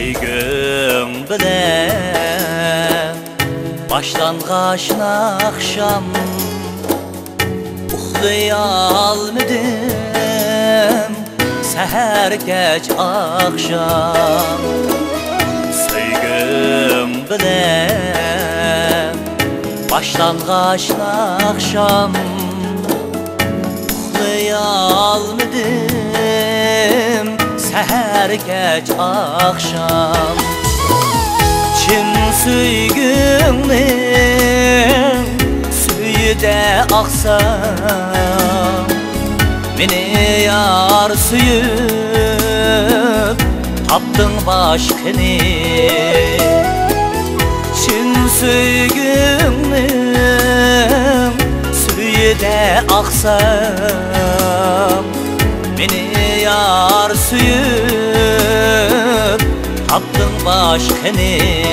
Söygüm bilen başlanğaçın akşam Uxlayalmadım seher geç akşam Söygüm bilen başlanğaçın akşam Uxlayalmadım seher geç akşam Çin söygümün suyu da aksa Meni yar suyup tapdın başkını Çin söygümün suyu da aksa Meni yar suyup tapdın başkını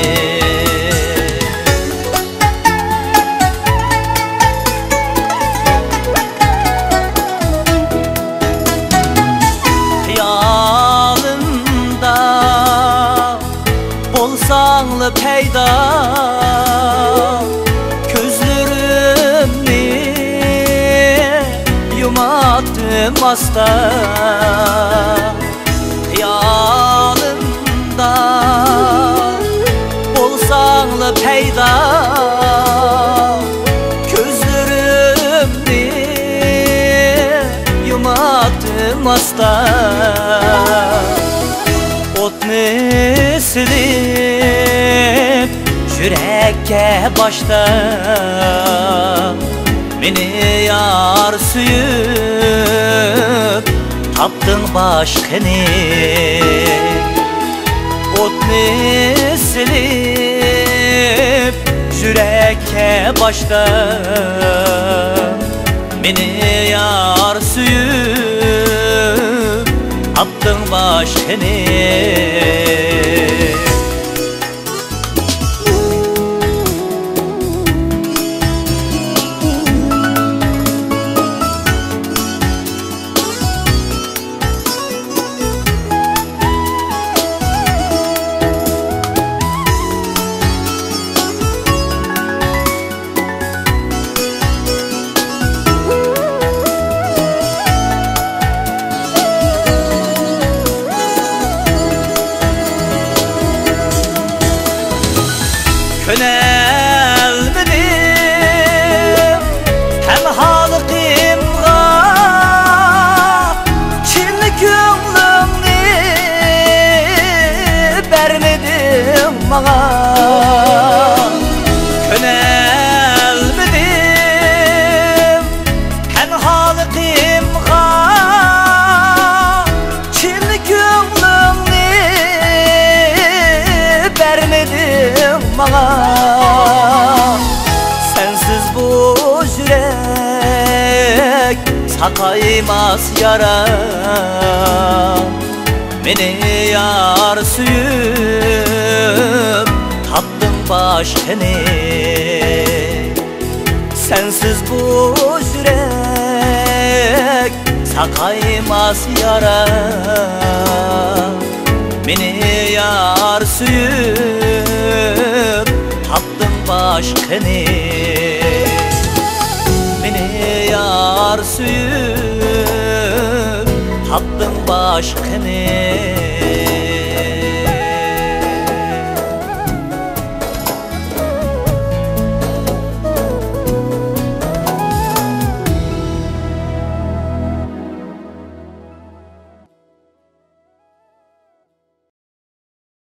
Hayalımda bolsanlı peyda Gözlerimni yumattım hasta Hayalımda bolsanlı peyda Gözlerimni yumattım hasta Otni silip yürekke başta Meni yar suyup tapdın başkını Otni silip yürekke başta Meni yar suyup tapdın başkını Könelmedim hem halıkımga Çin könglimni vermedim bana Könelmedim hem halıkımga Çin könglimni vermedim bana Sensiz bu yürek sakaymaz yara Meni yar suyup tapdın başkını Sensiz bu yürek sakaymaz yara Meni yar suyup tapdın başkını Meni yar suyup tapdın başkını